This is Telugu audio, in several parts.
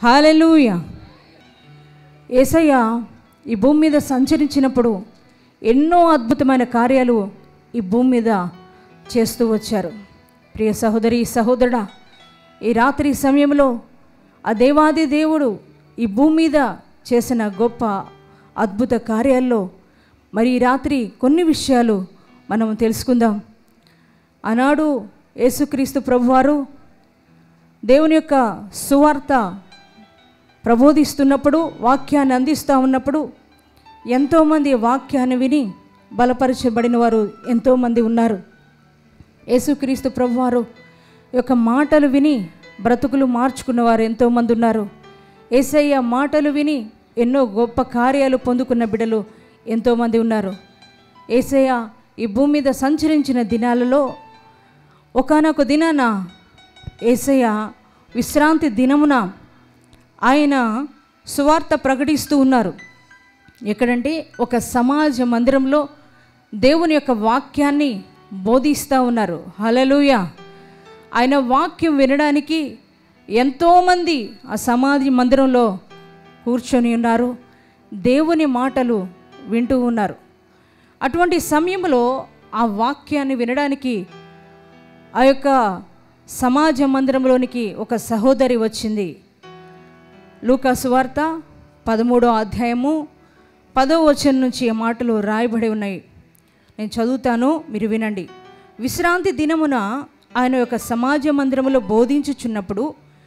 హల్లెలూయా. యేసయ్య ఈ భూమి మీద సంచరించినప్పుడు ఎన్నో అద్భుతమైన కార్యాలు ఈ భూమి మీద చేస్తూ వచ్చారు. ప్రియ సహోదరి సహోదరుడా, ఈ రాత్రి సమయంలో ఆ దేవాది దేవుడు ఈ భూమి మీద చేసిన గొప్ప అద్భుత కార్యాల్లో మరి ఈ రాత్రి కొన్ని విషయాలు మనం తెలుసుకుందాం. ఆనాడు యేసుక్రీస్తు ప్రభువారు దేవుని యొక్క సువార్త ప్రబోధిస్తున్నప్పుడు, వాక్యాన్ని అందిస్తూ ఉన్నప్పుడు ఎంతోమంది వాక్యాన్ని విని బలపరచబడిన వారు ఎంతోమంది ఉన్నారు. యేసుక్రీస్తు ప్రభువారు యొక్క మాటలు విని బ్రతుకులు మార్చుకున్నవారు ఎంతోమంది ఉన్నారు. యేసయ్య మాటలు విని ఎన్నో గొప్ప కార్యాలు పొందుకున్న బిడ్డలు ఎంతోమంది ఉన్నారు. యేసయ్య ఈ భూమి మీద సంచరించిన దినాలలో ఒకానొక దినాన యేసయ్య విశ్రాంతి దినమున ఆయన సువార్త ప్రకటిస్తూ ఉన్నారు. ఎక్కడంటే ఒక సమాజ మందిరంలో దేవుని యొక్క వాక్యాన్ని బోధిస్తూ ఉన్నారు. హల్లెలూయా. ఆయన వాక్యం వినడానికి ఎంతోమంది ఆ సమాజ మందిరంలో కూర్చొని ఉన్నారు, దేవుని మాటలు వింటూ ఉన్నారు. అటువంటి సమయంలో ఆ వాక్యాన్ని వినడానికి ఆ యొక్క సమాజ మందిరంలోనికి ఒక సహోదరి వచ్చింది. లూకా సువార్త 13వ అధ్యాయము 10వ వచనం నుంచి ఆ మాటలు రాయబడి ఉన్నాయి. నేను చదువుతాను, మీరు వినండి. విశ్రాంతి దినమున ఆయన యొక్క సమాజ మందిరములో బోధించుచున్నప్పుడు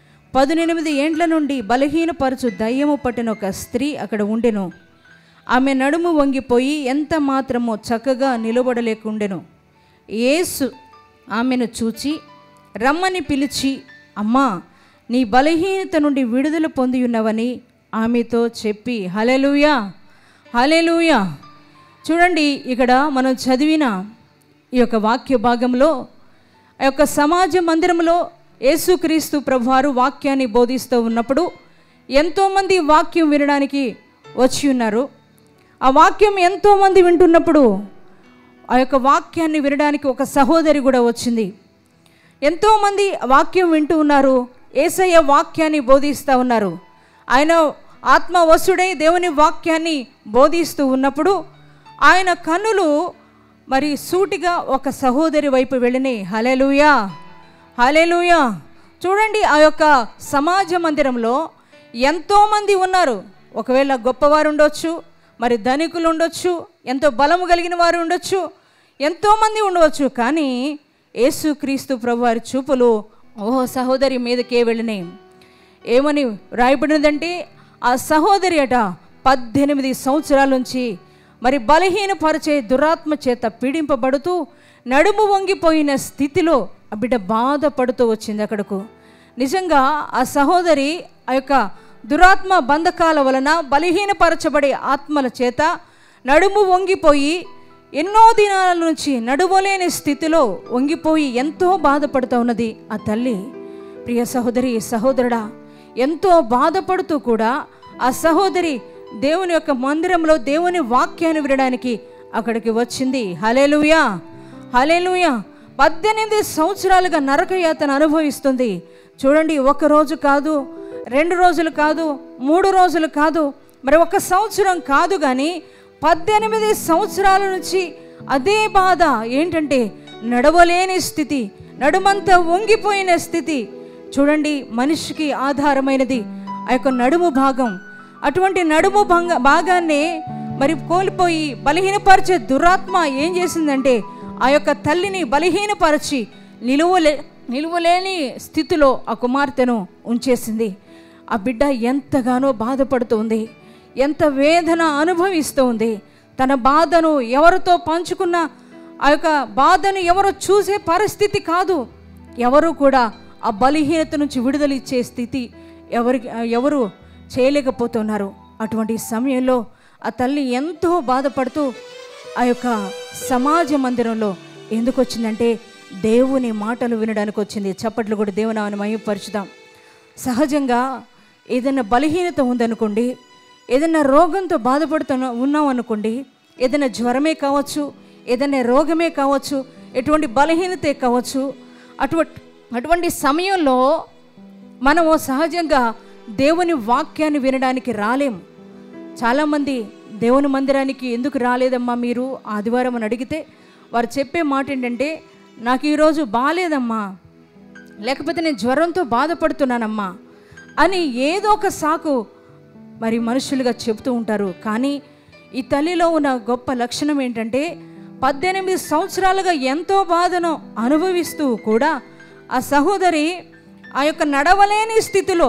18 ఏండ్ల నుండి బలహీనపరచు దయ్యము పట్టిన ఒక స్త్రీ అక్కడ ఉండెను. ఆమె నడుము వంగిపోయి ఎంత మాత్రమో చక్కగా నిలబడలేకుండెను. యేసు ఆమెను చూచి రమ్మని పిలిచి, అమ్మా, నీ బలహీనత నుండి విడుదల పొంది ఉన్నవని ఆమెతో చెప్పి. హల్లెలూయా, హల్లెలూయా. చూడండి, ఇక్కడ మనం చదివిన ఈ యొక్క వాక్య భాగంలో ఆ యొక్క సమాజ మందిరంలో యేసుక్రీస్తు ప్రభువారు వాక్యాన్ని బోధిస్తూ ఉన్నప్పుడు ఎంతోమంది వాక్యం వినడానికి వచ్చి ఉన్నారు. ఆ వాక్యం ఎంతోమంది వింటున్నప్పుడు ఆ యొక్క వాక్యాన్ని వినడానికి ఒక సహోదరి కూడా వచ్చింది. ఎంతోమంది వాక్యం వింటూ ఉన్నారు, యేసయ్య వాక్యాన్ని బోధిస్తూ ఉన్నారు. ఆయన ఆత్మవశుడై దేవుని వాక్యాన్ని బోధిస్తూ ఉన్నప్పుడు ఆయన కన్నులు మరి సూటిగా ఒక సహోదరి వైపు వెళ్ళినాయి. హల్లెలూయా, హల్లెలూయా. చూడండి, ఆ యొక్క సమాజ మందిరంలో ఎంతోమంది ఉన్నారు. ఒకవేళ గొప్పవారు ఉండొచ్చు, మరి ధనికులు ఉండొచ్చు, ఎంతో బలము కలిగిన వారు ఉండొచ్చు, ఎంతోమంది ఉండవచ్చు. కానీ యేసుక్రీస్తు ప్రభువారి చూపులు సహోదరి మీదకే వెళ్ళినాయి. ఏమని రాయబడినదంటే, ఆ సహోదరి అట 18 సంవత్సరాల నుంచి మరి బలహీనపరిచే దురాత్మ చేత పీడింపబడుతూ నడుము వంగిపోయిన స్థితిలో ఆ బిడ్డ బాధపడుతూ వచ్చింది అక్కడకు. నిజంగా ఆ సహోదరి ఆ యొక్క దురాత్మ బంధకాల వలన బలహీనపరచబడే ఆత్మల చేత నడుము వంగిపోయి ఎన్నో దినాల నుంచి నడువలేని స్థితిలో వంగిపోయి ఎంతో బాధపడుతూ ఉన్నది ఆ తల్లి. ప్రియ సహోదరి సహోదరుడా, ఎంతో బాధపడుతూ కూడా ఆ సహోదరి దేవుని యొక్క మందిరంలో దేవుని వాక్యాన్ని వినడానికి అక్కడికి వచ్చింది. హల్లెలూయా, హల్లెలూయా. 18 సంవత్సరాలుగా నరకయాతన అనుభవిస్తుంది. చూడండి, ఒక రోజు కాదు, 2 రోజులు కాదు, 3 రోజులు కాదు, మరి 1 సంవత్సరం కాదు, కానీ 18 సంవత్సరాల నుంచి అదే బాధ. ఏంటంటే నడవలేని స్థితి, నడుమంతా వంగిపోయిన స్థితి. చూడండి, మనిషికి ఆధారమైనది ఆ యొక్క నడుము భాగం. అటువంటి నడుము భాగాన్ని మరి కోల్పోయి బలహీనపరిచే దురాత్మ ఏం చేసిందంటే ఆ యొక్క తల్లిని బలహీనపరిచి నిలువలేని స్థితిలో ఆ కుమార్తెను ఉంచేసింది. ఆ బిడ్డ ఎంతగానో బాధపడుతుంది, ఎంత వేదన అనుభవిస్తూ ఉంది. తన బాధను ఎవరితో పంచుకున్న ఆ యొక్క బాధను ఎవరో చూసే పరిస్థితి కాదు. ఎవరు కూడా ఆ బలహీనత నుంచి విడుదల ఇచ్చే స్థితి ఎవరు చేయలేకపోతున్నారు. అటువంటి సమయంలో ఆ తల్లి ఎంతో బాధపడుతూ ఆ యొక్క సమాజ మందిరంలో ఎందుకు వచ్చిందంటే దేవుని మాటలు వినడానికి వచ్చింది. చప్పట్లు కూడా దేవుని మహిమపరచుదాం. సహజంగా ఏదైనా బలహీనత ఉందనుకోండి, ఏదైనా రోగంతో ఉన్నాం అనుకోండి, ఏదైనా జ్వరమే కావచ్చు, ఏదైనా రోగమే కావచ్చు, ఎటువంటి బలహీనతే కావచ్చు, అటువంటి సమయంలో మనము సహజంగా దేవుని వాక్యాన్ని వినడానికి రాలేము. చాలామంది దేవుని మందిరానికి ఎందుకు రాలేదమ్మా మీరు ఆదివారం అని అడిగితే వారు చెప్పే మాట ఏంటంటే, నాకు ఈరోజు బాగాలేదమ్మా, లేకపోతే నేను జ్వరంతో బాధపడుతున్నానమ్మా అని ఏదో ఒక సాకు మరి మనుషులుగా చెబుతూ ఉంటారు. కానీ ఈ తల్లిలో ఉన్న గొప్ప లక్షణం ఏంటంటే, 18 సంవత్సరాలుగా ఎంతో బాధను అనుభవిస్తూ కూడా ఆ సహోదరి ఆ యొక్క నడవలేని స్థితిలో,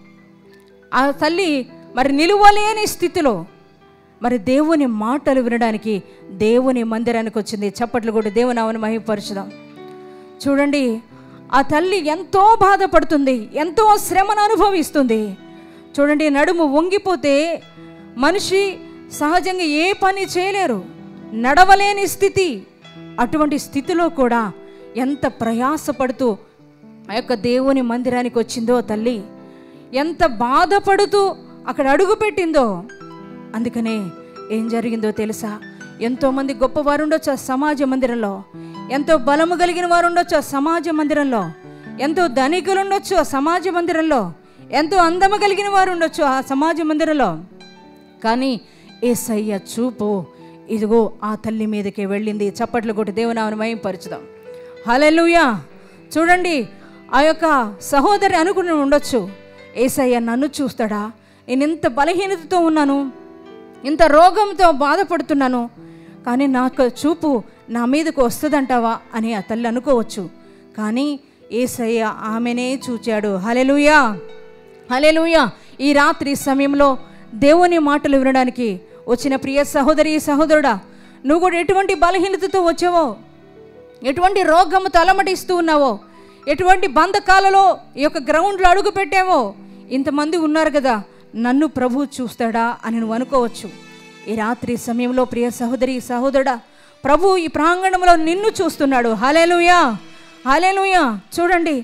ఆ తల్లి మరి నిలువలేని స్థితిలో మరి దేవుని మాటలు వినడానికి దేవుని మందిరానికి వచ్చింది. చప్పట్లు కొట్టి దేవుని నామమును మహిమపరచుదాం. చూడండి, ఆ తల్లి ఎంతో బాధపడుతుంది, ఎంతో శ్రమను అనుభవిస్తుంది. చూడండి, నడుము వంగిపోతే మనిషి సహజంగా ఏ పని చేయలేరు, నడవలేని స్థితి. అటువంటి స్థితిలో కూడా ఎంత ప్రయాసపడుతూ ఆ యొక్క దేవుని మందిరానికి వచ్చిందో తల్లి, ఎంత బాధపడుతూ అక్కడ అడుగు పెట్టిందో. అందుకనే ఏం జరిగిందో తెలుసా? ఎంతోమంది గొప్పవారు ఉండొచ్చు ఆ సమాజ మందిరంలో, ఎంతో బలము కలిగిన వారు ఉండొచ్చు ఆ సమాజ మందిరంలో, ఎంతో ధనికులు ఉండొచ్చు ఆ సమాజ మందిరంలో, ఎంతో అందము కలిగిన వారు ఉండొచ్చు ఆ సమాజ మందిరంలో. కానీ యేసయ్య చూపు ఇదిగో ఆ తల్లి మీదకే వెళ్ళింది. చప్పట్లు కొట్టి దేవుని నామమును మహిమపరచుదాం. హల్లెలూయా. చూడండి, ఆ యొక్క సహోదరి అనుకుని ఉండొచ్చు, యేసయ్య నన్ను చూస్తాడా, నేను ఇంత బలహీనతతో ఉన్నాను, ఇంత రోగంతో బాధపడుతున్నాను, కానీ నాకు చూపు నా మీదకు వస్తుందంటావా అని ఆ తల్లి అనుకోవచ్చు. కానీ యేసయ్య ఆమెనే చూచాడు. హల్లెలూయా, హల్లెలూయా. ఈ రాత్రి సమయంలో దేవుని మాటలు వినడానికి వచ్చిన ప్రియ సహోదరి సహోదరుడా, నువ్వు కూడా ఎటువంటి బలహీనతతో వచ్చావో, ఎటువంటి రోగముతో అలమటిస్తూ ఉన్నావో, ఎటువంటి బంధకాలలో ఈ యొక్క గ్రౌండ్లో అడుగు పెట్టావో, ఇంతమంది ఉన్నారు కదా, నన్ను ప్రభు చూస్తాడా అని నువ్వు అనుకోవచ్చు. ఈ రాత్రి సమయంలో ప్రియ సహోదరి సహోదరుడా, ప్రభు ఈ ప్రాంగణంలో నిన్ను చూస్తున్నాడు. హల్లెలూయా, హల్లెలూయా. చూడండి,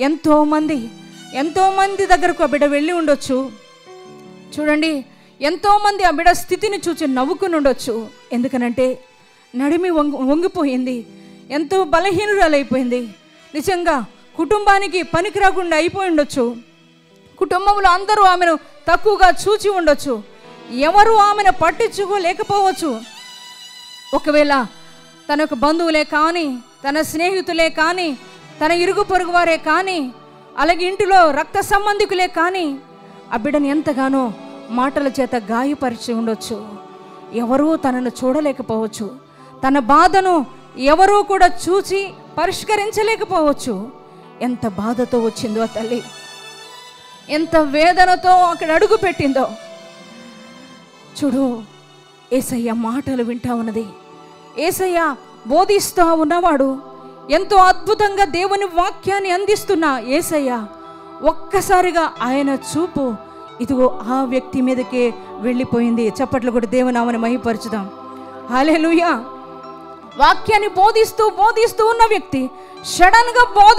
ఎంతోమంది దగ్గరకు ఆ బిడ్డ వెళ్ళి ఉండొచ్చు. చూడండి, ఎంతోమంది ఆ బిడ్డ స్థితిని చూచి నవ్వుకుని ఉండొచ్చు. ఎందుకనంటే నడిమి వంగిపోయింది, ఎంతో బలహీనురాలైపోయింది. నిజంగా కుటుంబానికి పనికి రాకుండా అయిపోయి ఉండొచ్చు. కుటుంబంలో అందరూ ఆమెను తక్కువగా చూచి ఉండొచ్చు. ఎవరు ఆమెను పట్టించుకోలేకపోవచ్చు. ఒకవేళ తన యొక్క బంధువులే కానీ, తన స్నేహితులే కానీ, తన ఇరుగు పొరుగు వారే కానీ, అలాగే ఇంటిలో రక్త సంబంధికులే కానీ ఆ బిడ్డను ఎంతగానో మాటల చేత గాయపరిచి ఉండొచ్చు. ఎవరూ తనను చూడలేకపోవచ్చు. తన బాధను ఎవరూ కూడా చూచి పరిష్కరించలేకపోవచ్చు. ఎంత బాధతో వచ్చిందో ఆ తల్లి, ఎంత వేదనతో అక్కడ అడుగు పెట్టిందో. చూడు, యేసయ్య మాటలు వింటా ఉన్నది. యేసయ్య బోధిస్తూ ఉన్నవాడు, ఎంతో అద్భుతంగా దేవుని వాక్యాన్ని అందిస్తున్న యేసయ్య ఒక్కసారిగా ఆయన చూపు ఇదిగో ఆ వ్యక్తి మీదకే వెళ్ళిపోయింది. చప్పట్లు కూడా దేవుని నామమును మహిమపరచుదాం. హల్లెలూయా. వాక్యాన్ని బోధిస్తూ ఉన్న వ్యక్తి సడన్గా బోధ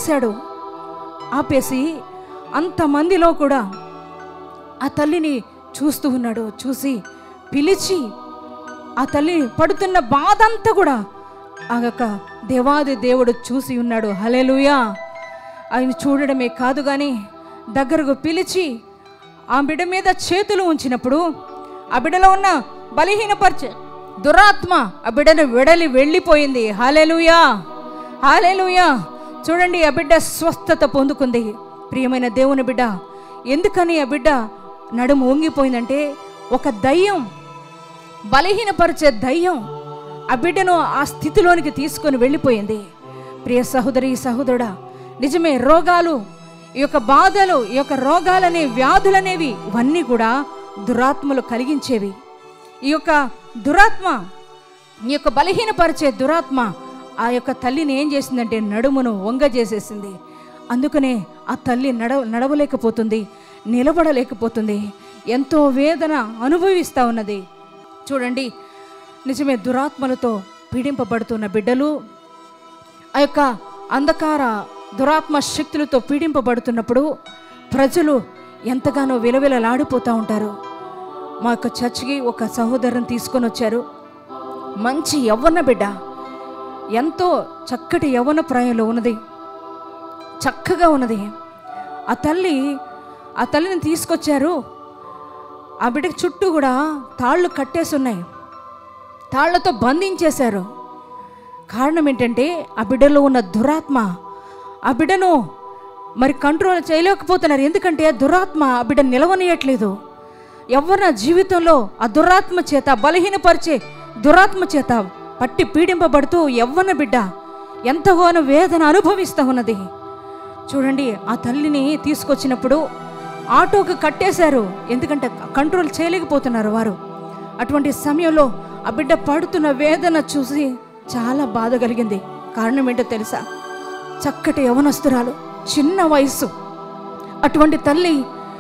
ఆపేసి అంతమందిలో కూడా ఆ తల్లిని చూస్తూ ఉన్నాడు. చూసి పిలిచి ఆ తల్లి పడుతున్న బాధ అంతా కూడా ఆ యొక్క దేవాది దేవుడు చూసి ఉన్నాడు. హల్లెలూయా. ఆయన చూడడమే కాదు కానీ దగ్గరకు పిలిచి ఆ బిడ్డ మీద చేతులు ఉంచినప్పుడు ఆ బిడ్డలో ఉన్న బలహీనపరిచే దురాత్మ ఆ బిడ్డను వెళ్ళిపోయింది. హల్లెలూయా, హల్లెలూయా. చూడండి, ఆ బిడ్డ స్వస్థత పొందుకుంది. ప్రియమైన దేవుని బిడ్డ, ఎందుకని ఆ బిడ్డ నడుము వంగిపోయిందంటే ఒక దయ్యం, బలహీనపరిచే దయ్యం ఆ బిడ్డను ఆ స్థితిలోనికి తీసుకొని వెళ్ళిపోయింది. ప్రియ సహోదరి సహోదరుడా, నిజమే, రోగాలు, ఈ యొక్క బాధలు, ఈ యొక్క రోగాలనే వ్యాధులనేవి ఇవన్నీ కూడా దురాత్మలు కలిగించేవి. ఈ యొక్క దురాత్మ, ఈ యొక్క బలహీనపరిచే దురాత్మ ఆ యొక్క తల్లిని ఏం చేసిందంటే నడుమును వంగజేసేసింది. అందుకనే ఆ తల్లి నడవలేకపోతుంది, నిలబడలేకపోతుంది, ఎంతో వేదన అనుభవిస్తూ ఉన్నది. చూడండి, నిజమే, దురాత్మలతో పీడింపబడుతున్న బిడ్డలు ఆ యొక్క అంధకార దురాత్మ శక్తులతో పీడింపబడుతున్నప్పుడు ప్రజలు ఎంతగానో విలవిలలాడిపోతూ ఉంటారు. మా యొక్క చర్చికి ఒక సహోదరుని తీసుకొని వచ్చారు. మంచి యవ్వన బిడ్డ, ఎంతో చక్కటి యవ్వన ప్రాయంలో ఉన్నది, చక్కగా ఉన్నది. ఆ తల్లి ఆ తల్లిని తీసుకొచ్చారు. ఆ బిడ్డకి చుట్టూ కూడా తాళ్ళు కట్టేసి ఉన్నాయి, తాళ్లతో బంధించేశారు. కారణం ఏంటంటే ఆ బిడ్డలో ఉన్న దురాత్మ ఆ బిడ్డను మరి కంట్రోల్ చేయలేకపోతున్నారు. ఎందుకంటే దురాత్మ ఆ బిడ్డ నిలవనీయట్లేదు. ఎవరి జీవితంలో ఆ దురాత్మ చేత, బలహీనపరిచే దురాత్మ చేత పట్టి పీడింపబడుతూ యవ్వన బిడ్డ ఎంతగానో వేదన అనుభవిస్తూ ఉన్నది. చూడండి, ఆ తల్లిని తీసుకొచ్చినప్పుడు ఆటోకి కట్టేశారు, ఎందుకంటే కంట్రోల్ చేయలేకపోతున్నారు వారు. అటువంటి సమయంలో ఆ బిడ్డ పడుతున్న వేదన చూసి చాలా బాధ కలిగింది. కారణం ఏంటో తెలుసా? చక్కటి యవనస్తురాలు, చిన్న వయస్సు. అటువంటి తల్లి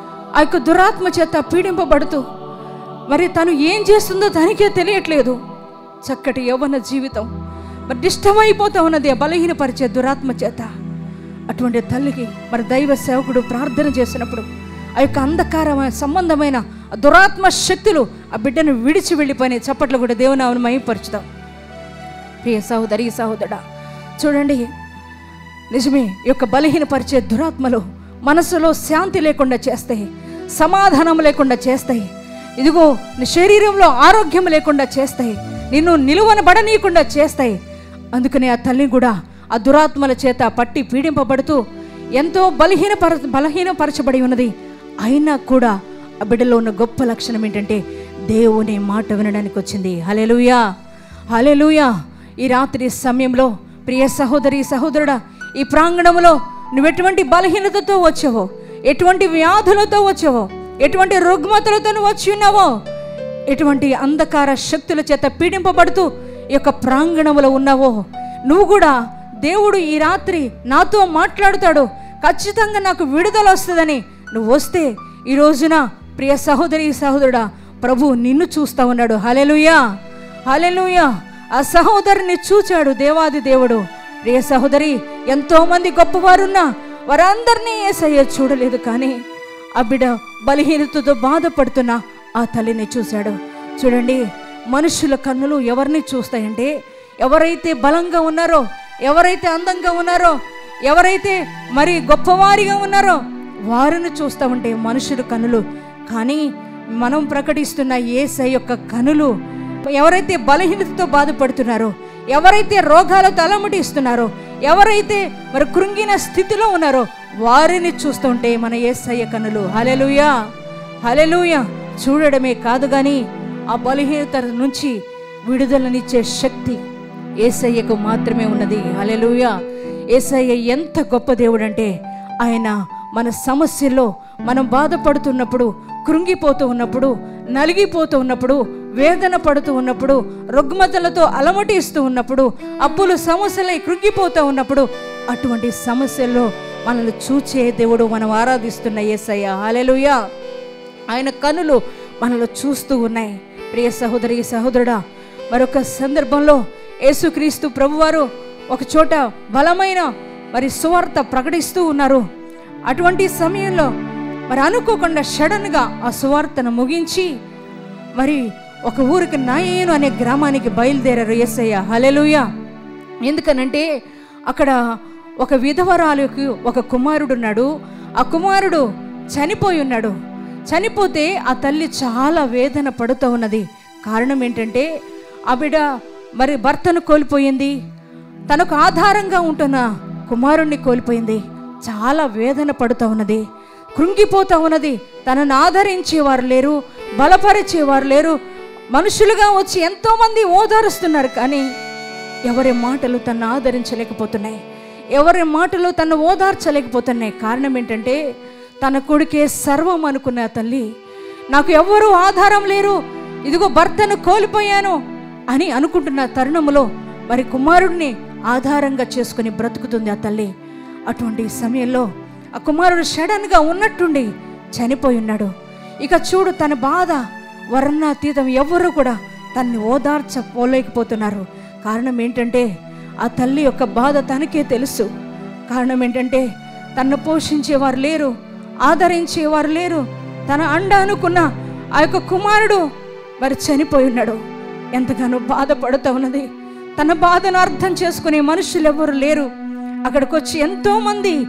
ఆ యొక్క దురాత్మ చేత పీడింపబడుతూ మరి తను ఏం చేస్తుందో తనకే తెలియట్లేదు. చక్కటి యవ్వన జీవితం మరి డిస్టర్బ్ అయిపోతూ ఉన్నది ఆ బలహీనపరిచే దురాత్మ చేత. అటువంటి తల్లికి మరి దైవ సేవకుడు ప్రార్థన చేసినప్పుడు ఆ యొక్క అంధకారమైన సంబంధమైన దురాత్మ శక్తులు ఆ బిడ్డను విడిచి వెళ్ళిపోయినాయి. చప్పట్లు కూడా దేవునామమును మహిమపరచుదాం. ప్రియ సహోదరి సహోదరుడా, చూడండి, నిజమే, ఈ యొక్క బలహీనపరిచే దురాత్మలు మనసులో శాంతి లేకుండా చేస్తాయి, సమాధానం లేకుండా చేస్తాయి. ఇదిగో నీ శరీరంలో ఆరోగ్యం లేకుండా చేస్తాయి, నిన్ను నిలువనబడనీయకుండా చేస్తాయి. అందుకనే ఆ తల్లి కూడా ఆ దురాత్మల చేత పట్టి పీడింపబడుతూ ఎంతో బలహీనపరచబడి ఉన్నది. అయినా కూడా ఆ బిడ్డలో ఉన్న గొప్ప లక్షణం ఏంటంటే దేవుని మాట వినడానికి వచ్చింది. హల్లెలూయా, హల్లెలూయా. ఈ రాత్రి సమయంలో ప్రియ సహోదరి సహోదరుడా, ఈ ప్రాంగణంలో నువ్వు ఎటువంటి బలహీనతతో వచ్చావో, ఎటువంటి వ్యాధులతో వచ్చావో, ఎటువంటి రుగ్మతలతో నువ్వు వచ్చి ఉన్నావో, ఎటువంటి అంధకార శక్తుల చేత పీడింపబడుతూ ఈ యొక్క ప్రాంగణంలో ఉన్నావో, నువ్వు కూడా దేవుడు ఈ రాత్రి నాతో మాట్లాడుతాడు, ఖచ్చితంగా నాకు విడుదల వస్తుందని నువ్వు వస్తే ఈ రోజున ప్రియ సహోదరి సహోదరుడా, ప్రభు నిన్ను చూస్తా ఉన్నాడు. హల్లెలూయా, హల్లెలూయా. ఆ సహోదరిని చూచాడు దేవాది దేవుడు. ప్రియ సహోదరి, ఎంతోమంది గొప్పవారున్నా వారందరినీ యేసయ్య చూడలేదు, కానీ ఆ బిడ్డ బలహీనతతో బాధపడుతున్న ఆ తల్లిని చూశాడు. చూడండి, మనుషుల కన్నులు ఎవరిని చూస్తాయంటే ఎవరైతే బలంగా ఉన్నారో, ఎవరైతే అందంగా ఉన్నారో, ఎవరైతే మరి గొప్పవారిగా ఉన్నారో వారిని చూస్తూ ఉంటే మనుషుల కన్నులు. కానీ మనం ప్రకటిస్తున్న యేసయ్య యొక్క కన్నులు ఎవరైతే బలహీనతతో బాధపడుతున్నారో, ఎవరైతే రోగాలతో అలమటిస్తున్నారో, ఎవరైతే మరి కృంగిన స్థితిలో ఉన్నారో వారిని చూస్తుంటే మన యేసయ్య కన్నులు. హల్లెలూయా, హల్లెలూయా. చూడడమే కాదు కానీ ఆ బలహీనత నుంచి విడుదలనిచ్చే శక్తి యేసయ్యకు మాత్రమే ఉన్నది. హల్లెలూయా. యేసయ్య ఎంత గొప్ప దేవుడు అంటే ఆయన మన సమస్యల్లో మనం బాధపడుతున్నప్పుడు, కృంగిపోతూ ఉన్నప్పుడు, నలిగిపోతూ ఉన్నప్పుడు, వేదన పడుతూ ఉన్నప్పుడు, రుగ్మతలతో అలమటిస్తూ ఉన్నప్పుడు, అప్పులు సమస్యలై కృంగిపోతూ ఉన్నప్పుడు, అటువంటి సమస్యల్లో మనల్ని చూచే దేవుడు మనం ఆరాధిస్తున్న యేసయ్య. హల్లెలూయా. ఆయన కన్నులు మనల్ని చూస్తూ ఉన్నాయి. ప్రియ సహోదరి సహోదరుడా, మరొక సందర్భంలో యేసుక్రీస్తు ప్రభువారు ఒక చోట బలమైన మరి సువార్త ప్రకటిస్తూ ఉన్నారు. అటువంటి సమయంలో మరి అనుకోకుండా సడన్గా ఆ సువార్తను ముగించి మరి ఒక ఊరికి నాయను అనే గ్రామానికి బయలుదేరారు యేసయ్య. హల్లెలూయా. ఎందుకనంటే అక్కడ ఒక విధవరాలకు ఒక కుమారుడు ఉన్నాడు. ఆ కుమారుడు చనిపోయి ఉన్నాడు. చనిపోతే ఆ తల్లి చాలా వేదన పడుతూ ఉన్నది. కారణం ఏంటంటే ఆ బిడ్డ మరి భర్తను కోల్పోయింది, తనకు ఆధారంగా ఉంటున్న కుమారుణ్ణి కోల్పోయింది. చాలా వేదన పడుతూ ఉన్నది, కృంగిపోతూ ఉన్నది. తనను ఆదరించేవారు లేరు, బలపరిచేవారు లేరు. మనుషులుగా వచ్చి ఎంతోమంది ఓదారుస్తున్నారు, కానీ ఎవరి మాటలు తను ఆదరించలేకపోతున్నాయి, ఎవరి మాటలు తను ఓదార్చలేకపోతున్నాయి. కారణం ఏంటంటే తన కొడుకే సర్వం అనుకున్న తల్లి, నాకు ఎవ్వరూ ఆధారం లేరు, ఇదిగో భర్తను కోల్పోయాను అని అనుకుంటున్న తరుణంలో మరి కుమారుడిని ఆధారంగా చేసుకుని బ్రతుకుతుంది ఆ తల్లి. అటువంటి సమయంలో ఆ కుమారుడు సడన్గా ఉన్నట్టుండి చనిపోయి ఉన్నాడు. ఇక చూడు, తన బాధ వర్ణాతీతం, ఎవ్వరూ కూడా తన్ని ఓదార్చపోలేకపోతున్నారు. కారణం ఏంటంటే ఆ తల్లి యొక్క బాధ తనకే తెలుసు. కారణం ఏంటంటే తన్ను పోషించేవారు లేరు, ఆదరించేవారు లేరు. తన అండ అనుకున్న ఆ యొక్క కుమారుడు మరి చనిపోయి ఉన్నాడు. ఎంతగానో బాధపడుతూ ఉన్నది. తన బాధను అర్థం చేసుకునే మనుషులు ఎవరు లేరు. అక్కడికి వచ్చి ఎంతోమంది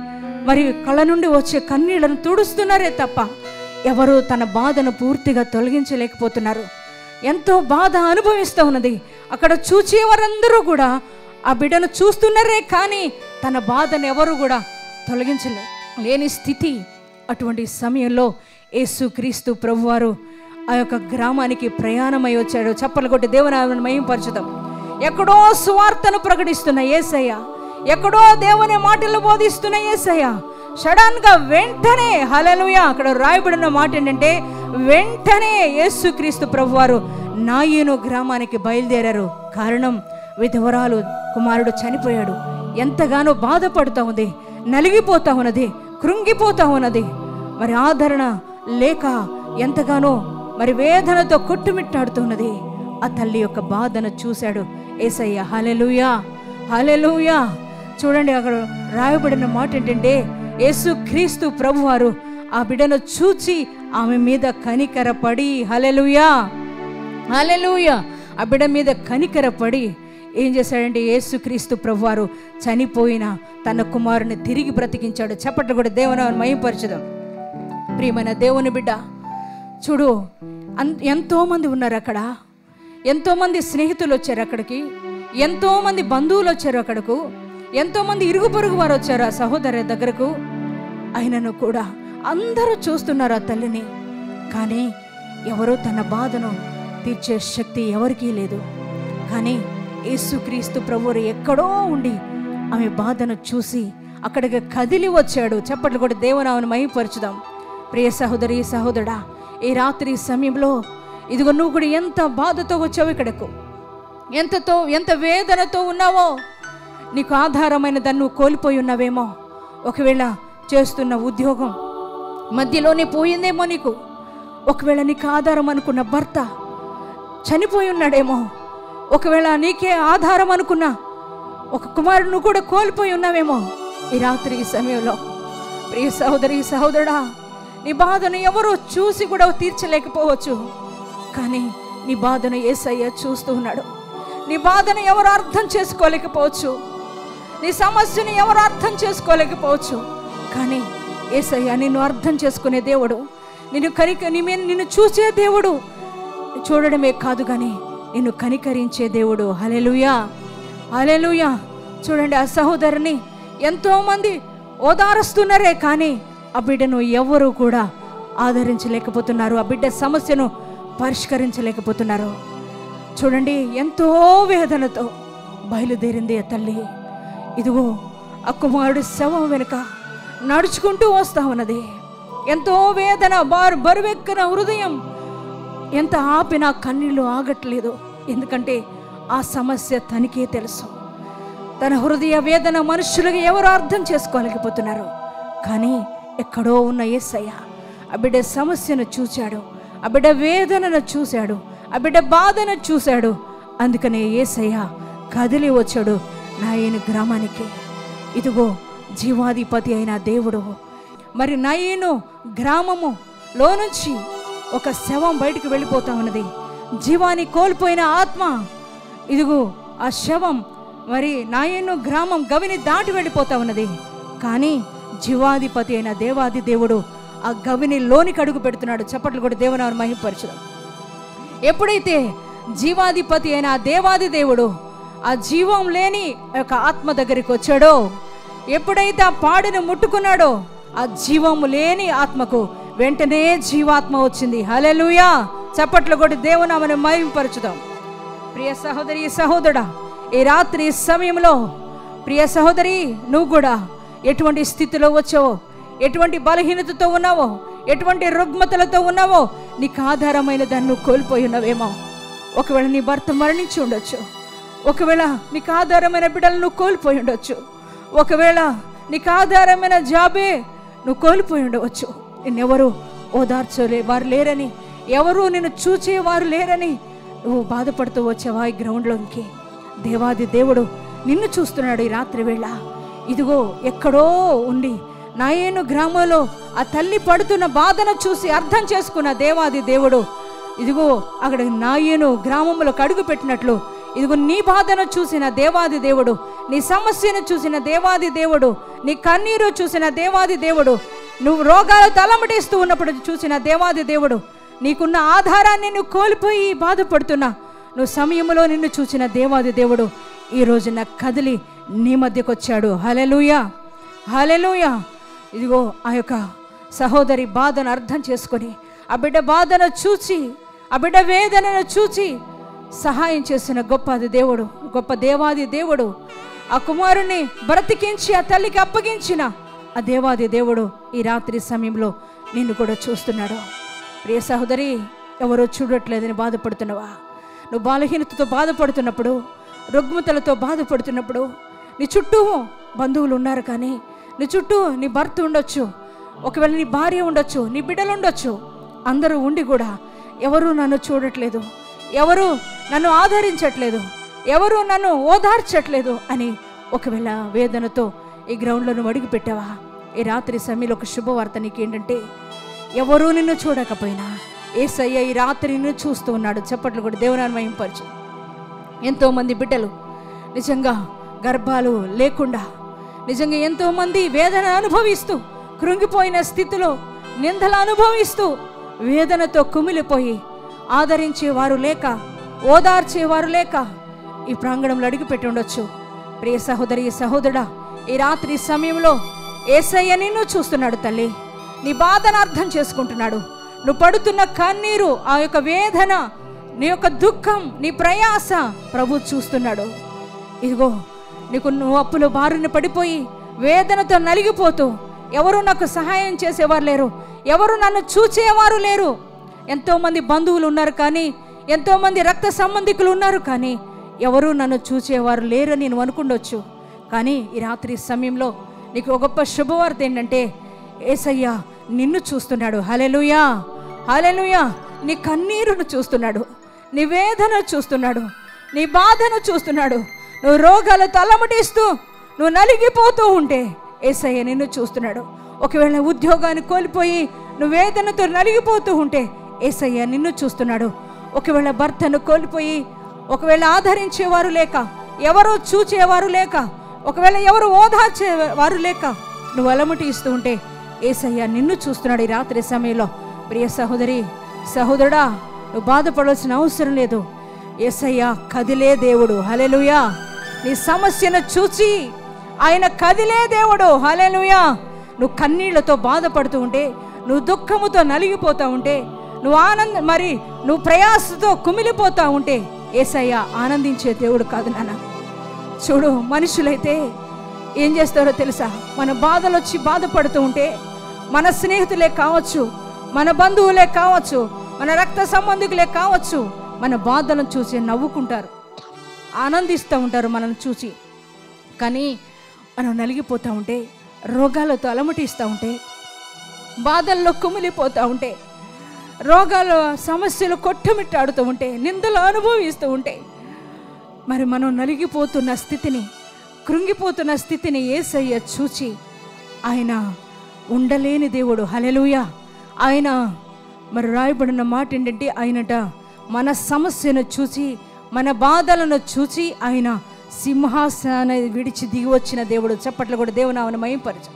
మరి కళ్ళ నుండి వచ్చే కన్నీళ్లను తుడుస్తున్నారే తప్ప ఎవరు తన బాధను పూర్తిగా తొలగించలేకపోతున్నారు. ఎంతో బాధ అనుభవిస్తూ ఉన్నది. అక్కడ చూచేవారందరూ కూడా ఆ బిడ్డను చూస్తున్నారే కానీ తన బాధను ఎవరు కూడా తొలగించలేని స్థితి. అటువంటి సమయంలో యేసుక్రీస్తు ప్రభువారు ఆ యొక్క గ్రామానికి ప్రయాణమై వచ్చాడు. చప్పలు కొట్టి దేవుని మహిమపరచుదాం. ఎక్కడో సువార్తను ప్రకటిస్తున్న యేసయ్య, ఎక్కడో దేవుని మాటలు బోధిస్తున్న యేసయ్య సడన్ గా వెంటనే హల్లెలూయా అక్కడ రాయబడిన మాట ఏంటంటే వెంటనే యేసుక్రీస్తు ప్రభువారు నాయను గ్రామానికి బయలుదేరారు. కారణం విధవరాలు కుమారుడు చనిపోయాడు. ఎంతగానో బాధపడుతూ ఉంది, నలిగిపోతా ఉన్నది, కృంగిపోతా ఉన్నది. మరి ఆదరణ లేక ఎంతగానో మరి వేదనతో కొట్టుమిట్టాడుతున్నది. ఆ తల్లి యొక్క బాధను చూశాడు యేసయ్య. హల్లెలూయా హల్లెలూయా. చూడండి అక్కడ రాయబడిన మాట ఏంటంటే యేసుక్రీస్తు ప్రభువారు ఆ బిడ్డను చూచి ఆమె మీద కనికరపడి హల్లెలూయా హల్లెలూయా ఆ బిడ్డ మీద కనికరపడి ఏం చేశాడంటే యేసుక్రీస్తు ప్రభువారు చనిపోయిన తన కుమారుని తిరిగి బ్రతికించాడు. చప్పట్లు కూడా దేవుని మహిమపరచుదాం. ప్రియమైన దేవుని బిడ్డ చూడు, ఎంతోమంది ఉన్నారు అక్కడ, ఎంతోమంది స్నేహితులు వచ్చారు అక్కడికి, ఎంతోమంది బంధువులు వచ్చారు అక్కడకు, ఎంతోమంది ఇరుగు పొరుగు వారు వచ్చారు ఆ సహోదరు దగ్గరకు. అయినను కూడా అందరూ చూస్తున్నారు ఆ తల్లిని, కానీ ఎవరో తన బాధను తీర్చే శక్తి ఎవరికీ లేదు. కానీ యేసుక్రీస్తు ప్రభువు ఎక్కడో ఉండి ఆమె బాధను చూసి అక్కడికి కదిలి వచ్చాడు. చప్పట్లు కూడా దేవుని మహిమపరచుదాం. ప్రియ సహోదరి సహోదరుడా, ఈ రాత్రి సమయంలో ఇదిగో నువ్వు కూడా ఎంత బాధతో వచ్చావు ఇక్కడకు, ఎంత వేదనతో ఉన్నావో, నీకు ఆధారమైన దాన్ని నువ్వు కోల్పోయి ఉన్నావేమో. ఒకవేళ చేస్తున్న ఉద్యోగం మధ్యలోనే పోయిందేమో నీకు. ఒకవేళ నీకు ఆధారం అనుకున్న భర్త చనిపోయి ఉన్నాడేమో. ఒకవేళ నీకే ఆధారం అనుకున్న ఒక కుమారుడు కూడా కోల్పోయి ఉన్నావేమో. ఈ రాత్రి ఈ సమయంలో ప్రియ సహోదరి సహోదరుడా, నీ బాధను ఎవరో చూసి కూడా తీర్చలేకపోవచ్చు, కానీ నీ బాధను యేసయ్య చూస్తూ ఉన్నాడు. నీ బాధను ఎవరు అర్థం చేసుకోలేకపోవచ్చు, నీ సమస్యను ఎవరు అర్థం చేసుకోలేకపోవచ్చు, కానీ యేసయ్య నిన్ను అర్థం చేసుకునే దేవుడు, నిన్ను చూసే దేవుడు, చూడడమే కాదు కానీ నిన్ను కనికరించే దేవుడు. హల్లెలూయా హల్లెలూయా. చూడండి, ఆ సహోదరుని ఎంతోమంది ఓదారుస్తున్నారే కానీ ఆ బిడ్డను ఎవరు కూడా ఆదరించలేకపోతున్నారు, ఆ బిడ్డ సమస్యను పరిష్కరించలేకపోతున్నారు. చూడండి, ఎంతో వేదనతో బయలుదేరింది ఆ తల్లి. ఇదిగో ఆ కుమారుడు శవం వెనుక నడుచుకుంటూ వస్తా ఉన్నది. ఎంతో వేదన, బరువెక్కిన హృదయం, ఎంత ఆపినా కన్నీళ్ళు ఆగట్లేదు. ఎందుకంటే ఆ సమస్య తనకే తెలుసు. తన హృదయ వేదన మనుషులుగా ఎవరు అర్థం చేసుకోలేకపోతున్నారు, కానీ ఎక్కడో ఉన్న యేసయ్య ఆ బిడ్డ సమస్యను చూశాడు, ఆ బిడ్డ వేదనను చూశాడు, ఆ బిడ్డ బాధను చూశాడు. అందుకనే యేసయ్య కదిలి వచ్చాడు నాయను గ్రామానికి. ఇదిగో జీవాధిపతి అయిన దేవుడు, మరి నాయను గ్రామములో నుంచి ఒక శవం బయటికి వెళ్ళిపోతా ఉన్నది. జీవాన్ని కోల్పోయిన ఆత్మ, ఇదిగో ఆ శవం మరి నాయను గ్రామం గవిని దాటి వెళ్ళిపోతా ఉన్నది. కానీ జీవాధిపతి అయిన దేవాది దేవుడు ఆ గవిని లోనికి అడుగు పెడుతున్నాడు. చప్పట్లు కూడా దేవుని మహిమపరచుదాం. ఎప్పుడైతే జీవాధిపతి అయిన ఆ దేవాది దేవుడు ఆ జీవం లేని యొక్క ఆత్మ దగ్గరికి వచ్చాడో, ఎప్పుడైతే ఆ పాడిని ముట్టుకున్నాడో ఆ జీవము లేని ఆత్మకు వెంటనే జీవాత్మ వచ్చింది. హల్లెలూయా. చప్పట్లు కూడా దేవుని మహిమపరచుదాం. ప్రియ సహోదరి సహోదరుడా, ఈ రాత్రి సమయంలో ప్రియ సహోదరి, నువ్వు కూడా ఎటువంటి స్థితిలో వచ్చావో, ఎటువంటి బలహీనతతో ఉన్నావో, ఎటువంటి రుగ్మతలతో ఉన్నావో, నీకు ఆధారమైన దాన్ని నువ్వు కోల్పోయి ఉన్నావేమో. ఒకవేళ నీ భర్త మరణించి ఉండొచ్చు, ఒకవేళ నీకు ఆధారమైన బిడ్డలు నువ్వు కోల్పోయి ఉండొచ్చు, ఒకవేళ నీకు ఆధారమైన జాబే నువ్వు కోల్పోయి ఉండవచ్చు. నిన్నెవరు ఓదార్చవారు లేరని, ఎవరు నిన్ను చూచేవారు లేరని నువ్వు బాధపడుతూ వచ్చావా ఈ గ్రౌండ్లోకి? దేవాది దేవుడు నిన్ను చూస్తున్నాడు ఈ రాత్రి వేళ. ఇదిగో ఎక్కడో ఉండి నాయను గ్రామంలో ఆ తల్లి పడుతున్న బాధను చూసి అర్థం చేసుకున్న దేవాది దేవుడు, ఇదిగో అక్కడ నాయను గ్రామంలోకి అడుగు పెట్టినట్లు, ఇదిగో నీ బాధను చూసిన దేవాది దేవుడు నీ సమస్యను చూసిన దేవాది దేవుడు, నీ కన్నీరు చూసిన దేవాది దేవుడు, నువ్వు రోగాలతో అలమటిస్తూ ఉన్నప్పుడు చూసిన దేవాది దేవుడు, నీకున్న ఆధారాన్ని నువ్వు కోల్పోయి బాధపడుతున్నా నువ్వు సమయంలో నిన్ను చూసిన దేవాది దేవుడు ఈ రోజున కదిలి నీ మధ్యకు వచ్చాడు. హల్లెలూయా, హల్లెలూయా. ఇదిగో ఆ యొక్క సహోదరి బాధను అర్థం చేసుకొని, ఆ బిడ్డ బాధను చూచి, ఆ బిడ్డ వేదనను చూచి సహాయం చేసిన గొప్పది దేవుడు, గొప్ప దేవాది దేవుడు. ఆ కుమారుణ్ణి బ్రతికించి ఆ తల్లికి అప్పగించిన ఆ దేవాది దేవుడు ఈ రాత్రి సమయంలో నిన్ను కూడా చూస్తున్నాడు. ప్రియ సహోదరి, ఎవరో చూడట్లేదని బాధపడుతున్నావా? నువ్వు బలహీనతతో బాధపడుతున్నప్పుడు, రుగ్మతలతో బాధపడుతున్నప్పుడు, నీ చుట్టూ బంధువులు ఉన్నారు, కానీ నీ చుట్టూ నీ భర్త ఉండొచ్చు, ఒకవేళ నీ భార్య ఉండొచ్చు, నీ బిడ్డలు ఉండొచ్చు, అందరూ ఉండి కూడా ఎవరు నన్ను చూడట్లేదు, ఎవరు నన్ను ఆదరించట్లేదు, ఎవరు నన్ను ఓదార్చట్లేదు అని ఒకవేళ వేదనతో ఈ గ్రౌండ్లో నువ్వు అడుగు పెట్టావా? ఈ రాత్రి సమయంలో ఒక శుభవార్త నీకేంటంటే, ఎవరూ నిన్ను చూడకపోయినా యేసయ్య ఈ రాత్రి నిన్ను చూస్తూ ఉన్నాడు. చప్పట్లు కూడా దేవుని మహింపరచు. ఎంతోమంది బిడ్డలు నిజంగా గర్భాలు లేకుండా, నిజంగా ఎంతోమంది వేదన అనుభవిస్తూ, కృంగిపోయిన స్థితిలో నిందలు అనుభవిస్తూ, వేదనతో కుమిలిపోయి ఆదరించేవారు లేక, ఓదార్చేవారు లేక ఈ ప్రాంగణంలో అడుగుపెట్టి ఉండొచ్చు. ప్రియ సహోదరి, సహోదరుడా, ఈ రాత్రి సమయంలో యేసయ్య నిన్ను చూస్తున్నాడు. తల్లి, నీ బాధను అర్థం చేసుకుంటున్నాడు. నువ్వు పడుతున్న కన్నీరు, ఆ యొక్క వేదన, నీ యొక్క దుఃఖం, నీ ప్రయాస ప్రభు చూస్తున్నాడు. ఇదిగో నీకు నువ్వు అప్పుల బారిన పడిపోయి వేదనతో నలిగిపోతూ, ఎవరు నాకు సహాయం చేసేవారు లేరు, ఎవరు నన్ను చూచేవారు లేరు, ఎంతోమంది బంధువులు ఉన్నారు కానీ, ఎంతోమంది రక్త సంబంధికులు ఉన్నారు కానీ ఎవరు నన్ను చూచేవారు లేరని నేను అనుకుండొచ్చు. కానీ ఈ రాత్రి సమయంలో నీకు ఒక గొప్ప శుభవార్త ఏంటంటే, యేసయ్య నిన్ను చూస్తున్నాడు. హల్లెలూయా, హల్లెలూయా. నీ కన్నీరును చూస్తున్నాడు, నీ వేదన చూస్తున్నాడు, నీ బాధను చూస్తున్నాడు. నువ్వు రోగాలతో అలమటిస్తూ నువ్వు నలిగిపోతూ ఉంటే యేసయ్య నిన్ను చూస్తున్నాడు. ఒకవేళ ఉద్యోగాన్ని కోల్పోయి నువ్వు వేదనతో నలిగిపోతూ ఉంటే యేసయ్య నిన్ను చూస్తున్నాడు. ఒకవేళ భర్తను కోల్పోయి, ఒకవేళ ఆదరించేవారు లేక, ఎవరో చూచేవారు లేక, ఒకవేళ ఎవరు ఓదార్చేవారు లేక నువ్వు అలమటిస్తూ ఉంటే యేసయ్య నిన్ను చూస్తున్నాడు ఈ రాత్రి సమయంలో. ప్రియ సహోదరి, సహోదరుడా, నువ్వు బాధపడాల్సిన అవసరం లేదు. యేసయ్య కదిలే దేవుడు. హల్లెలూయా. నీ సమస్యను చూచి ఆయన కదిలే దేవుడు. హల్లెలూయా. నువ్వు కన్నీళ్లతో బాధపడుతూ ఉంటే, నువ్వు దుఃఖముతో నలిగిపోతూ ఉంటే, నువ్వు ప్రయాసతో కుమిలిపోతూ ఉంటే యేసయ్య ఆనందించే దేవుడు కాదు నాన్న. చూడు, మనుషులైతే ఏం చేస్తారో తెలుసా? మన బాధలు వచ్చి బాధపడుతూ ఉంటే, మన స్నేహితులే కావచ్చు, మన బంధువులే కావచ్చు, మన రక్త సంబంధికులే కావచ్చు, మన బాధలను చూసి నవ్వుకుంటారు, ఆనందిస్తూ ఉంటారు మనల్ని చూసి. కానీ మనం నలిగిపోతూ ఉంటే, రోగాలతో అలమటిస్తూ ఉంటే, బాధల్లో కుమిలిపోతూ ఉంటే, రోగాల సమస్యలు కొట్టుమిట్టాడుతూ ఉంటే, నిందలు అనుభవిస్తూ ఉంటే, మరి మనం నలిగిపోతున్న స్థితిని, కృంగిపోతున్న స్థితిని యేసయ్య చూచి ఆయన ఉండలేని దేవుడు. హల్లెలూయా. ఆయన మరి రాయబడిన మాట ఏంటంటే, ఆయనట మన సమస్యను చూచి, మన బాధలను చూచి ఆయన సింహాసనాన్ని విడిచి దిగి వచ్చిన దేవుడు. చప్పట్లు కూడా దేవుని మహిమపరచు.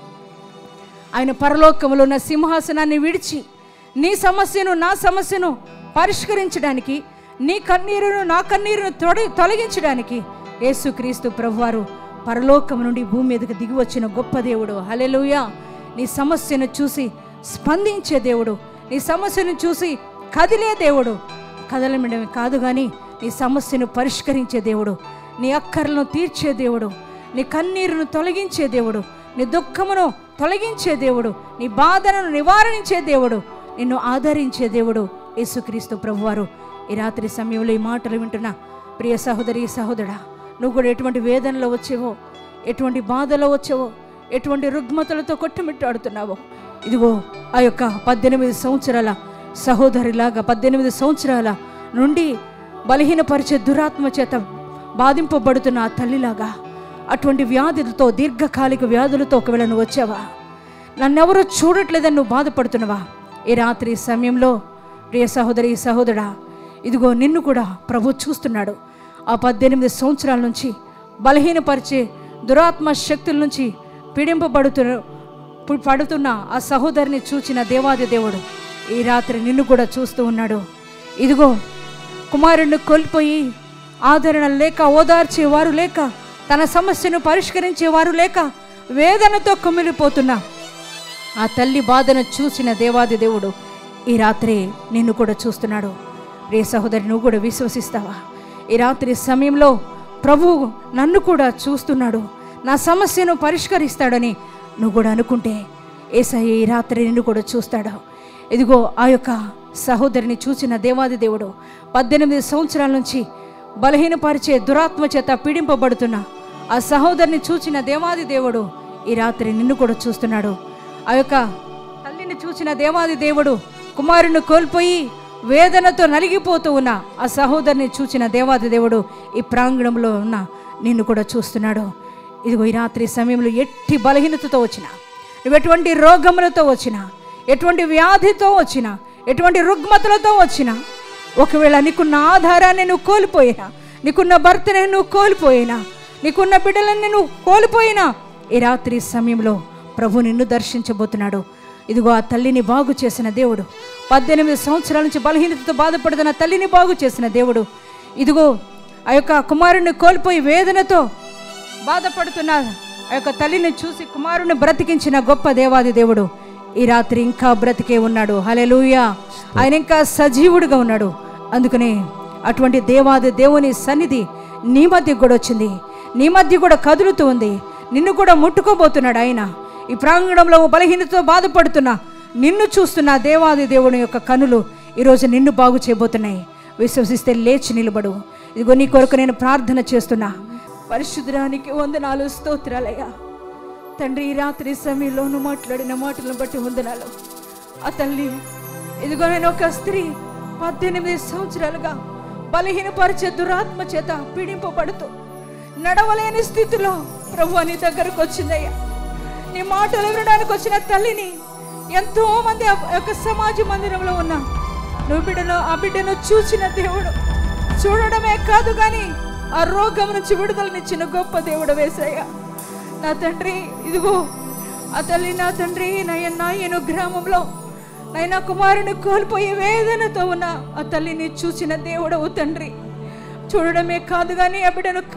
ఆయన పరలోకములో ఉన్న సింహాసనాన్ని విడిచి నీ సమస్యను, నా సమస్యను పరిష్కరించడానికి, నీ కన్నీరును, నా కన్నీరును తొలగించడానికి యేసుక్రీస్తు ప్రభువారు పరలోకం నుండి భూమి మీదకి దిగి వచ్చిన గొప్ప దేవుడు. హల్లెలూయా. నీ సమస్యను చూసి స్పందించే దేవుడు, నీ సమస్యను చూసి కదిలే దేవుడు. కదలమడమే కాదు కానీ నీ సమస్యను పరిష్కరించే దేవుడు, నీ అక్కర్లను తీర్చే దేవుడు, నీ కన్నీరును తొలగించే దేవుడు, నీ దుఃఖమును తొలగించే దేవుడు, నీ బాధలను నివారించే దేవుడు, నిన్ను ఆదరించే దేవుడు యేసుక్రీస్తు ప్రభువారు. ఈ రాత్రి సమయంలో ఈ మాటలు వింటున్నా ప్రియ సహోదరి, సహోదరుడా, నువ్వు కూడా ఎటువంటి వేదనలో వచ్చేవో, ఎటువంటి బాధలో వచ్చేవో, ఎటువంటి రుగ్మతలతో కొట్టుమిట్టాడుతున్నావో, ఇదిగో ఆ యొక్క 18 సంవత్సరాల సహోదరిలాగా, 18 సంవత్సరాల నుండి బలహీనపరిచే దురాత్మ చేత బాధింపబడుతున్న ఆ తల్లిలాగా, అటువంటి వ్యాధులతో, దీర్ఘకాలిక వ్యాధులతో ఒకవేళ నువ్వు వచ్చావా, నన్నెవరూ చూడట్లేదని నువ్వు బాధపడుతున్నావా, ఈ రాత్రి సమయంలో ప్రియ సహోదరి, సహోదరుడా, ఇదిగో నిన్ను కూడా ప్రభు చూస్తున్నాడు. ఆ 18 సంవత్సరాల నుంచి బలహీనపరిచే దురాత్మ శక్తుల నుంచి పడుతున్న ఆ సహోదరిని చూచిన దేవాది దేవుడు ఈ రాత్రి నిన్ను కూడా చూస్తూ ఉన్నాడు. ఇదిగో కుమారుడిని కోల్పోయి ఆదరణ లేక, ఓదార్చేవారు లేక, తన సమస్యను పరిష్కరించేవారు లేక, వేదనతో కుమిలిపోతున్నా ఆ తల్లి బాధను చూసిన దేవాది దేవుడు ఈ రాత్రి నిన్ను కూడా చూస్తున్నాడు. ప్రియ సహోదరి, నువ్వు కూడా విశ్వసిస్తావా? ఈ రాత్రి సమయంలో ప్రభువు నన్ను కూడా చూస్తున్నాడు, నా సమస్యను పరిష్కరిస్తాడని నువ్వు కూడా అనుకుంటే యేసయ్య ఈ రాత్రి నిన్ను కూడా చూస్తాడు. ఇదిగో ఆ యొక్క సహోదరిని చూసిన దేవాది దేవుడు 18 సంవత్సరాల నుంచి బలహీనపరిచే దురాత్మ చేత పీడింపబడుతున్న ఆ సహోదరిని చూచిన దేవాది దేవుడు ఈ రాత్రి నిన్ను కూడా చూస్తున్నాడు. ఆ యొక్క తల్లిని చూసిన దేవాది దేవుడు కుమారుని కోల్పోయి వేదనతో నలిగిపోతూ ఉన్న ఆ సహోదరిని చూచిన దేవాది దేవుడు ఈ ప్రాంగణంలో ఉన్న నిన్ను కూడా చూస్తున్నాడు. ఇదిగో ఈ రాత్రి సమయంలో ఎట్టి బలహీనతతో వచ్చినా, నువ్వు ఎటువంటి రోగములతో వచ్చినా, ఎటువంటి వ్యాధితో వచ్చినా, ఎటువంటి రుగ్మతలతో వచ్చినా, ఒకవేళ నీకున్న ఆధారాన్ని నువ్వు కోల్పోయినా, నీకున్న భర్తని నువ్వు కోల్పోయినా, నీకున్న బిడ్డలని నువ్వు కోల్పోయినా, ఈ రాత్రి సమయంలో ప్రభు నిన్ను దర్శించబోతున్నాడు. ఇదిగో ఆ తల్లిని బాగు చేసిన దేవుడు, 18 సంవత్సరాల నుంచి బలహీనతతో బాధపడుతున్న తల్లిని బాగు చేసిన దేవుడు, ఇదిగో ఆ యొక్క కుమారుడిని కోల్పోయి వేదనతో బాధపడుతున్న ఆ యొక్క తల్లిని చూసి కుమారుని బ్రతికించిన గొప్ప దేవాది దేవుడు ఈ రాత్రి ఇంకా బ్రతికే ఉన్నాడు. హల్లెలూయా! ఆయన ఇంకా సజీవుడిగా ఉన్నాడు. అందుకనే అటువంటి దేవాది దేవుని సన్నిధి నీ మధ్య కూడా వచ్చింది, నీ మధ్య కూడా కదులుతూ ఉంది, నిన్ను కూడా ముట్టుకోబోతున్నాడు. ఆయన ఈ ప్రాంగణంలో బలహీనతతో బాధపడుతున్నా నిన్ను చూస్తున్న దేవాది దేవుని యొక్క కనులు ఈరోజు నిన్ను బాగు చేయబోతున్నాయి. విశ్వసిస్తే లేచి నిలబడు. ఇదిగో నీ కొరకు నేను ప్రార్థన చేస్తున్నా. పరిశుద్ధానికి వందనాలు, స్తోత్రాలయ్యా తండ్రి. ఈ రాత్రి సమయంలో నువ్వు మాట్లాడిన మాటలను బట్టి వందనాలు. ఆ తల్లి, ఇదిగో నేను ఒక స్త్రీ 18 సంవత్సరాలుగా బలహీనపరిచే దురాత్మ చేత పీడింపబడుతూ నడవలేని స్థితిలో ప్రభు నీ దగ్గరకు వచ్చిందయ్యా. నీ మాటలు వినడానికి వచ్చిన తల్లిని ఎంతో మంది యొక్క సమాజ మందిరంలో ఉన్నా నువ్వు ఆ బిడ్డను చూసిన దేవుడు, చూడడమే కాదు కానీ ఆ రోగం నుంచి విడుదలనిచ్చిన గొప్ప దేవుడు యేసయ్యా. నా తండ్రి, ఇదిగో ఆ తల్లి, నా తండ్రి, నాయన గ్రామంలో నైనా కుమారుని కోల్పోయి వేదనతో ఉన్న ఆ తల్లిని చూసిన దేవుడవు తండ్రి. చూడడమే కాదు కానీ ఆ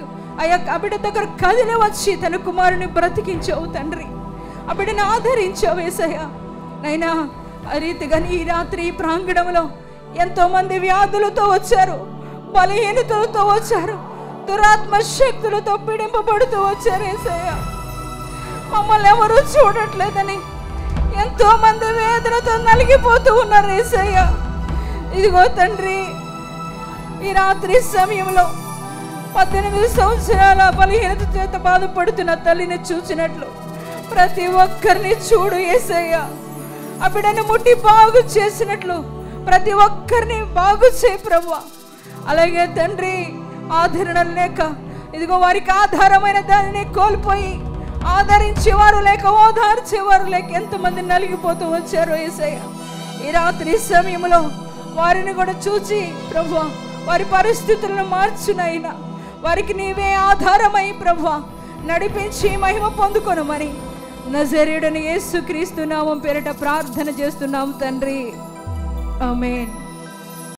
బిడ్డ దగ్గర కదిలి వచ్చి తన కుమారుని బ్రతికించావు తండ్రి. ఆ బిడ్డను ఆదరించావు యేసయ్యా. నైనా ఆ రీతిగా ఈ రాత్రి ఈ ప్రాంగణంలో ఎంతో మంది వ్యాధులతో వచ్చారు, బలహీనతలతో వచ్చారు, దురాత్మ శక్తులతో పీడింపబడుతూ వచ్చారు యేసయ్యా. మమ్మల్ని ఎవరు చూడట్లేదని ఎంతో మంది వేదనతో నలిగిపోతూ ఉన్నారు యేసయ్యా. ఇదిగో తండ్రి, ఈ రాత్రి సమయంలో 18 సంవత్సరాల బలహీనత చేత బాధపడుతున్న తల్లిని చూసినట్లు ప్రతి ఒక్కరిని చూడు యేసయ్యా. ఆ బిడ్డను ముట్టి బాగు చేసినట్లు ప్రతి ఒక్కరిని బాగు చేయి ప్రభువా. అలాగే తండ్రి, ఆదరణ లేక ఇదిగో వారికి ఆధారమైన దానిని కోల్పోయి ఆదరించేవారు లేక, ఓదార్చేవారు లేక ఎంతమంది నలిగిపోతూ వచ్చారు యేసయ్య. ఈ రాత్రి సమయంలో వారిని కూడా చూచి ప్రభువా వారి పరిస్థితులను మార్చునైనా వారికి నీవే ఆధారమై ప్రభువా నడిపించి మహిమ పొందుకొనుమని నజరేయుడైన యేసుక్రీస్తు నామం పేరిట ప్రార్థన చేస్తున్నాము తండ్రి. ఆమేన్.